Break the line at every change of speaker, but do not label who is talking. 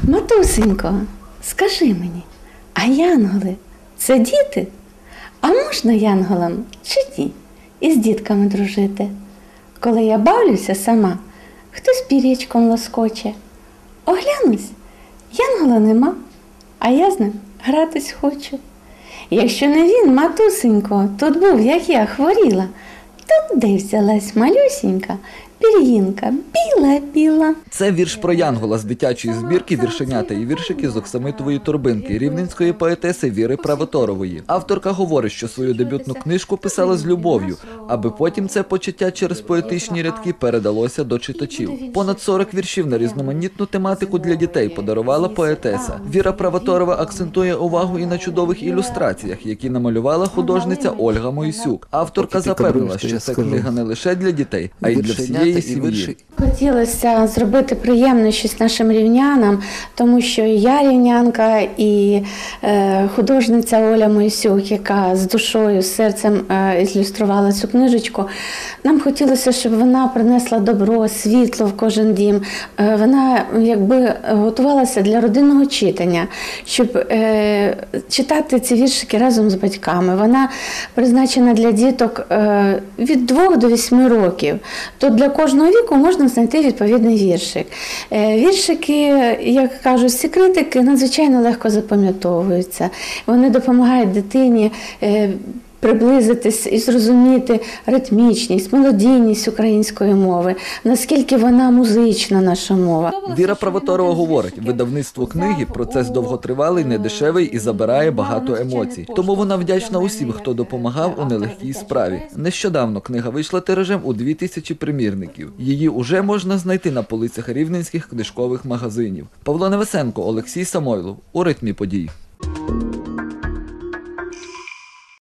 Матусенько, скажи мені, а янголи – це діти? А можна янголам чи ні із дітками дружити? Коли я бавлюся сама, хтось пір'ячком лоскоче. Оглянусь, янгола нема, а я з ним гратись хочу. Якщо не він, матусенько, тут був, як я хворіла, то де взялась малюсінька пір'їнка біла-біла.
Це вірш про янгола з дитячої збірки «Віршенята і віршики» з оксамитової торбинки рівненської поетеси Віри Правоторової. Авторка говорить, що свою дебютну книжку писала з любов'ю, аби потім це почуття через поетичні рядки передалося до читачів. Понад 40 віршів на різноманітну тематику для дітей подарувала поетеса. Віра Правоторова акцентує увагу і на чудових ілюстраціях, які намалювала художниця Ольга Мойсюк. Авторка запевнила, що ця книга не лише для дітей, а й для всієї сім'ї.
Хотілося зробити приємне щось нашим рівнянам, тому що і я рівнянка, і художниця Оля Мойсюк, яка з душою, з серцем ілюструвала цю книжечку. Нам хотілося, щоб вона принесла добро, світло в кожен дім. Вона якби готувалася для родинного читання, щоб читати ці віршики разом з батьками. Вона призначена для діток від 2 до 8 років. То для кожного віку можна знайти відповідний віршик. Віршики, як кажуть всі критики, надзвичайно легко запам'ятовуються. Вони допомагають дитині приблизитись і зрозуміти ритмічність, мелодійність української мови, наскільки вона музична, наша мова.
Віра Правоторова говорить, видавництво книги – процес довготривалий, недешевий і забирає багато емоцій. Тому вона вдячна усім, хто допомагав у нелегкій справі. Нещодавно книга вийшла тиражем у 2000 примірників. Її уже можна знайти на полицях рівненських книжкових магазинів. Павло Невесенко, Олексій Самойлов. У ритмі подій.